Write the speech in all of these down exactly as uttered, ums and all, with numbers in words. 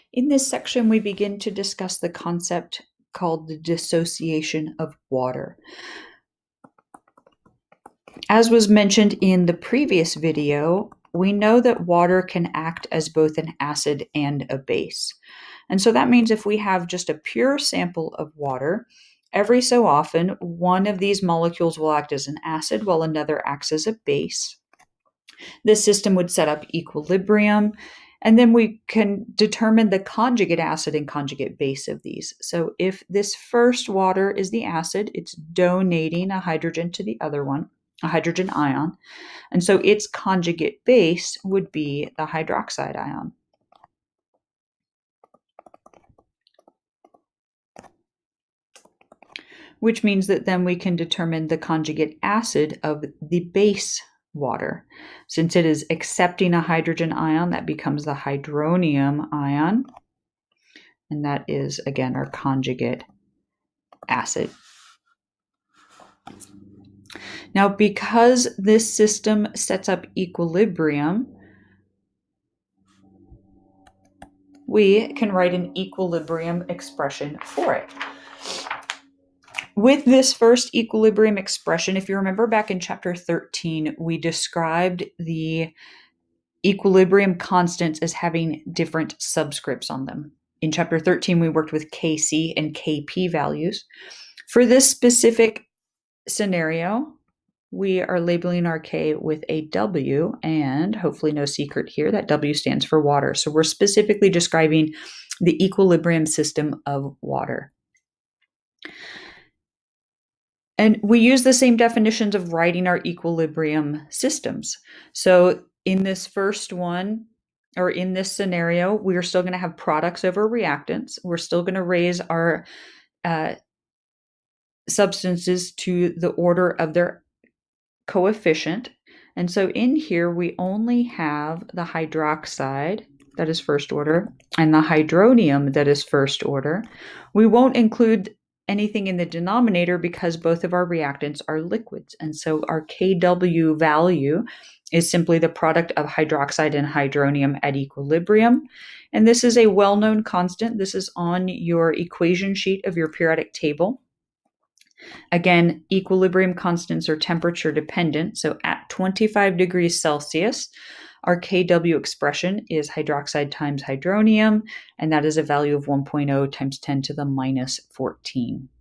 In this section, we begin to discuss the concept called the dissociation of water. As was mentioned in the previous video, we know that water can act as both an acid and a base. And so that means if we have just a pure sample of water, every so often, one of these molecules will act as an acid while another acts as a base. This system would set up equilibrium, and then we can determine the conjugate acid and conjugate base of these. So if this first water is the acid, it's donating a hydrogen to the other one, a hydrogen ion. And so its conjugate base would be the hydroxide ion. Which means that then we can determine the conjugate acid of the base water. Since it is accepting a hydrogen ion, that becomes the hydronium ion. And that is, again, our conjugate acid. Now, because this system sets up equilibrium, we can write an equilibrium expression for it. With this first equilibrium expression, if you remember back in chapter thirteen, we described the equilibrium constants as having different subscripts on them. In chapter thirteen, we worked with K C and K P values. For this specific scenario, we are labeling our K with a W, and hopefully no secret here, that W stands for water. So we're specifically describing the equilibrium system of water. And we use the same definitions of writing our equilibrium systems. So in this first one, or in this scenario, we are still going to have products over reactants. We're still going to raise our uh, substances to the order of their coefficient. And so in here, we only have the hydroxide, that is first order, and the hydronium, that is first order. We won't include anything in the denominator because both of our reactants are liquids. And so our K W value is simply the product of hydroxide and hydronium at equilibrium. And this is a well-known constant. This is on your equation sheet of your periodic table. Again, equilibrium constants are temperature dependent. So at twenty-five degrees Celsius, our K W expression is hydroxide times hydronium, and that is a value of one point zero times ten to the minus fourteen.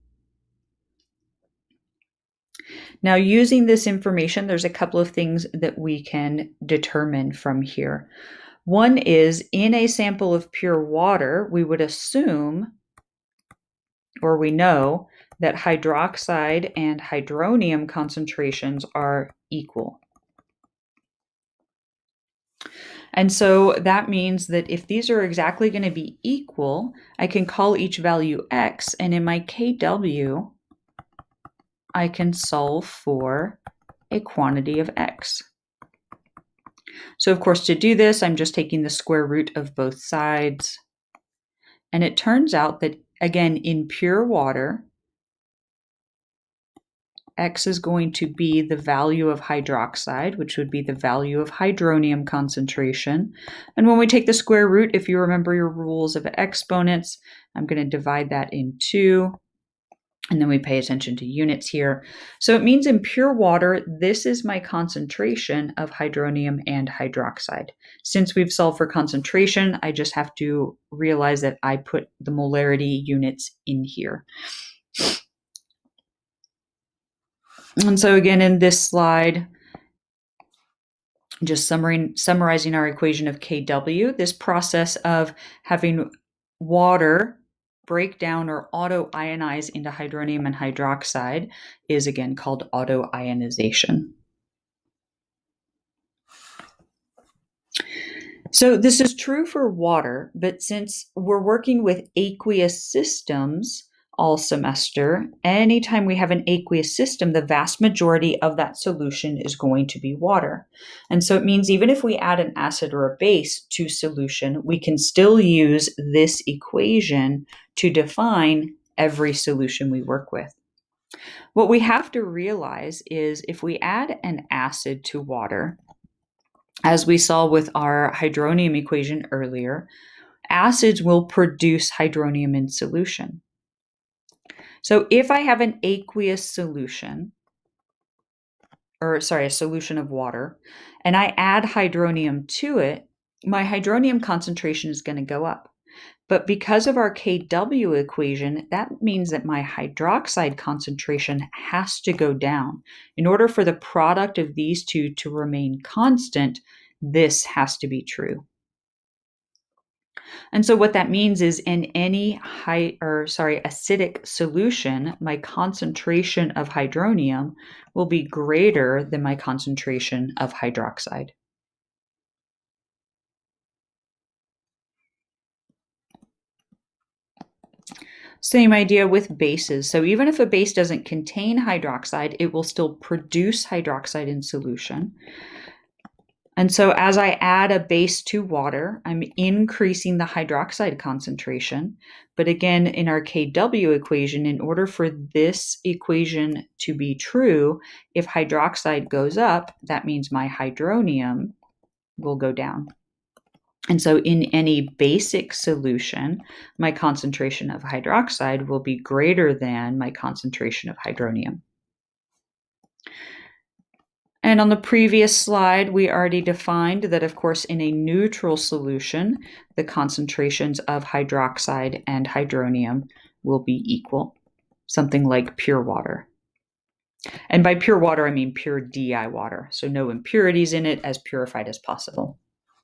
Now, using this information, there's a couple of things that we can determine from here. One is, in a sample of pure water, we would assume, or we know, that hydroxide and hydronium concentrations are equal. And so that means that if these are exactly going to be equal, I can call each value X, and in my K W, I can solve for a quantity of X. So of course, to do this, I'm just taking the square root of both sides. And it turns out that, again, in pure water, X is going to be the value of hydroxide, which would be the value of hydronium concentration. And when we take the square root, if you remember your rules of exponents, I'm going to divide that in two. And then we pay attention to units here. So it means in pure water, this is my concentration of hydronium and hydroxide. Since we've solved for concentration, I just have to realize that I put the molarity units in here. And so again, in this slide, just summarizing our equation of K W, this process of having water break down or auto-ionize into hydronium and hydroxide is again called auto-ionization. So this is true for water, but since we're working with aqueous systems all semester, anytime we have an aqueous system, the vast majority of that solution is going to be water. And so it means even if we add an acid or a base to solution, we can still use this equation to define every solution we work with. What we have to realize is if we add an acid to water, as we saw with our hydronium equation earlier, acids will produce hydronium in solution. So if I have an aqueous solution, or sorry, a solution of water, and I add hydronium to it, my hydronium concentration is going to go up. But because of our K W equation, that means that my hydroxide concentration has to go down. In order for the product of these two to remain constant, this has to be true. And so what that means is in any high or sorry, acidic solution, my concentration of hydronium will be greater than my concentration of hydroxide. Same idea with bases. So even if a base doesn't contain hydroxide, it will still produce hydroxide in solution. And so as I add a base to water, I'm increasing the hydroxide concentration. But again, in our K W equation, in order for this equation to be true, if hydroxide goes up, that means my hydronium will go down. And so in any basic solution, my concentration of hydroxide will be greater than my concentration of hydronium. And on the previous slide, we already defined that, of course, in a neutral solution, the concentrations of hydroxide and hydronium will be equal, something like pure water. And by pure water, I mean pure D I water, so no impurities in it, as purified as possible.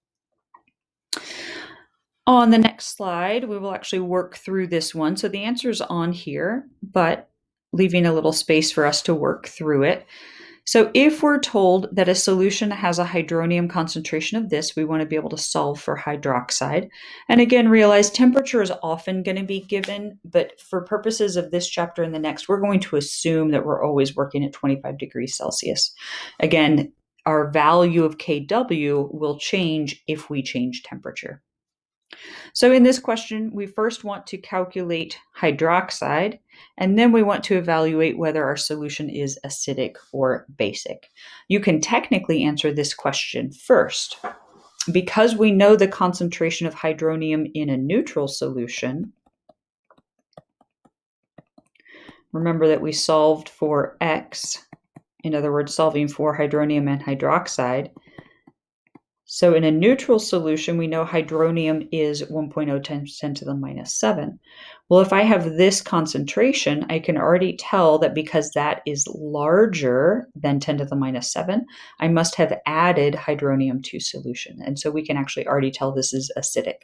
On the next slide, we will actually work through this one. So the answer is on here, but leaving a little space for us to work through it. So if we're told that a solution has a hydronium concentration of this, we want to be able to solve for hydroxide. And again, realize temperature is often going to be given, but for purposes of this chapter and the next, we're going to assume that we're always working at twenty-five degrees Celsius. Again, our value of K W will change if we change temperature. So in this question, we first want to calculate hydroxide, and then we want to evaluate whether our solution is acidic or basic. You can technically answer this question first. Because we know the concentration of hydronium in a neutral solution, remember that we solved for X, in other words, solving for hydronium and hydroxide. So in a neutral solution, we know hydronium is one point zero times ten to the minus seven. Well, if I have this concentration, I can already tell that because that is larger than ten to the minus seven, I must have added hydronium to solution. And so we can actually already tell this is acidic.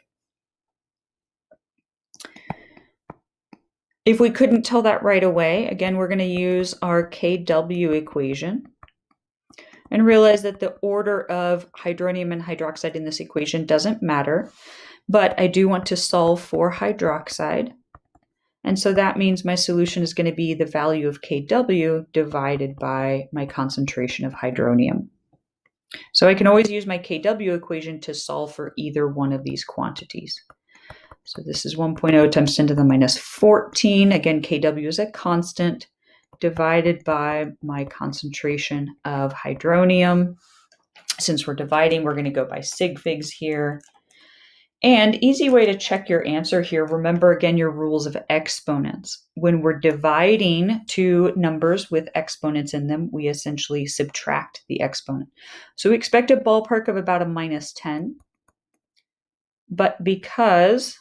If we couldn't tell that right away, again, we're going to use our K W equation. And realize that the order of hydronium and hydroxide in this equation doesn't matter, but I do want to solve for hydroxide. And so that means my solution is going to be the value of K W divided by my concentration of hydronium. So I can always use my K W equation to solve for either one of these quantities. So this is one point zero times ten to the minus fourteen. Again, K W is a constant, divided by my concentration of hydronium. Since we're dividing, we're going to go by sig figs here. And easy way to check your answer here, remember again your rules of exponents. When we're dividing two numbers with exponents in them, we essentially subtract the exponent. So we expect a ballpark of about a minus ten. But because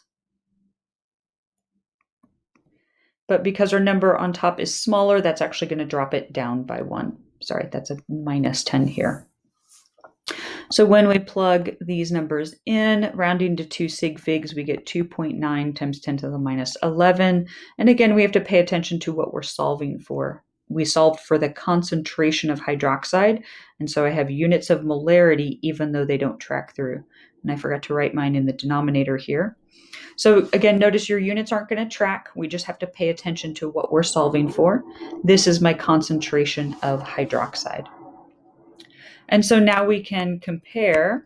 But because our number on top is smaller, that's actually going to drop it down by one. Sorry, that's a minus ten here. So when we plug these numbers in, rounding to two sig figs, we get two point nine times ten to the minus eleven. And again, we have to pay attention to what we're solving for. We solved for the concentration of hydroxide. And so I have units of molarity, even though they don't track through. And I forgot to write mine in the denominator here. So again, notice your units aren't going to track. We just have to pay attention to what we're solving for. This is my concentration of hydroxide. And so now we can compare.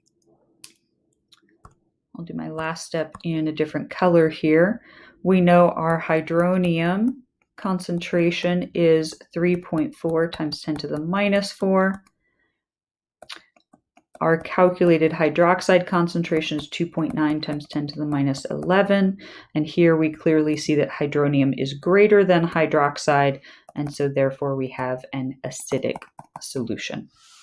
I'll do my last step in a different color here. We know our hydronium concentration is three point four times ten to the minus four. Our calculated hydroxide concentration is two point nine times ten to the minus eleven. And here we clearly see that hydronium is greater than hydroxide. And so therefore we have an acidic solution.